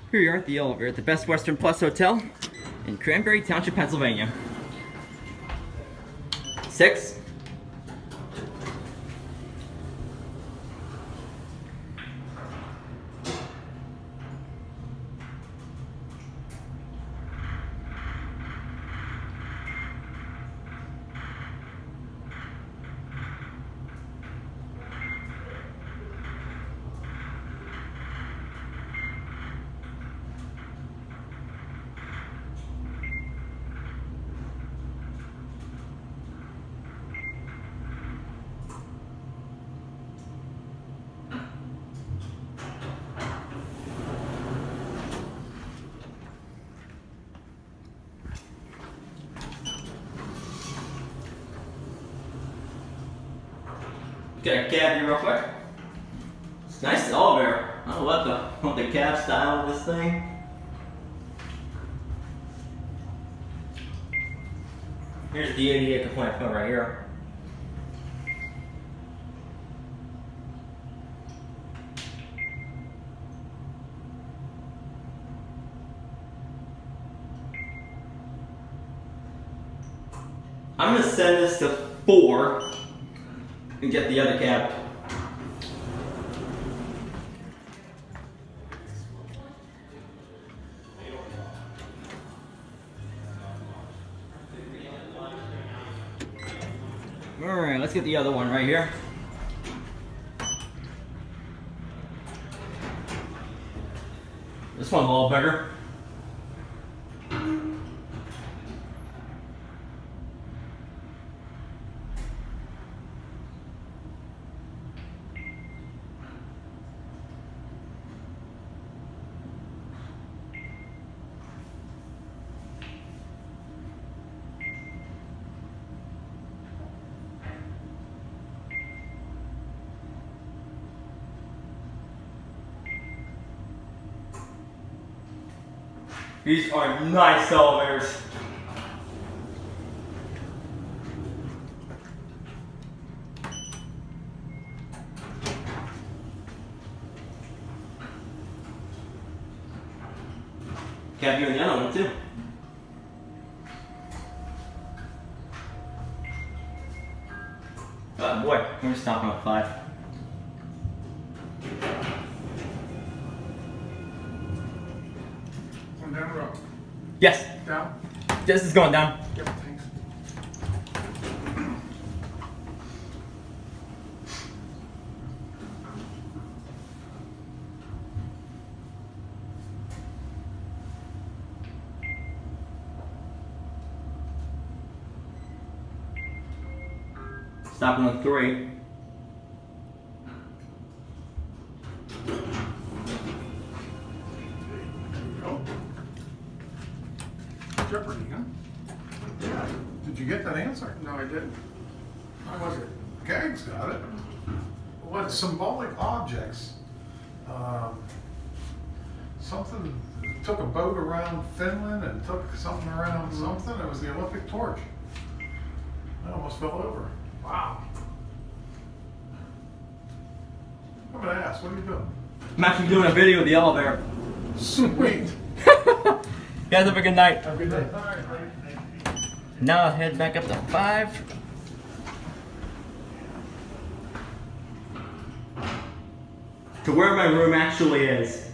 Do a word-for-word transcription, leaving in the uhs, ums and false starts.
Here you are at the elevator at the Best Western Plus Hotel in Cranberry Township, Pennsylvania. Six. Get a cab here real quick. It's nice elevator. I don't know what the what the cab style of this thing. Here's the A D A complaint phone right here. I'm gonna send this to four and get the other cab. Alright, let's get the other one right here. This one's a little bigger. These are nice elevators. Cab here in the other one too. Oh boy, we're stopping at five. Down the road. Yes. Down? This is going down. Yep, thanks. Stopping on three. Jeopardy, huh? Yeah. Did you get that answer? No, I didn't. How was it? Gag's got it. What symbolic objects? Um, something took a boat around Finland and took something around mm-hmm. something. It was the Olympic torch. I almost fell over. Wow. I'm gonna ask, what are you doing? I'm actually doing a video of the elevator. Sweet. You guys have a good night. Have a good day. Now I'll head back up to five. To where my room actually is.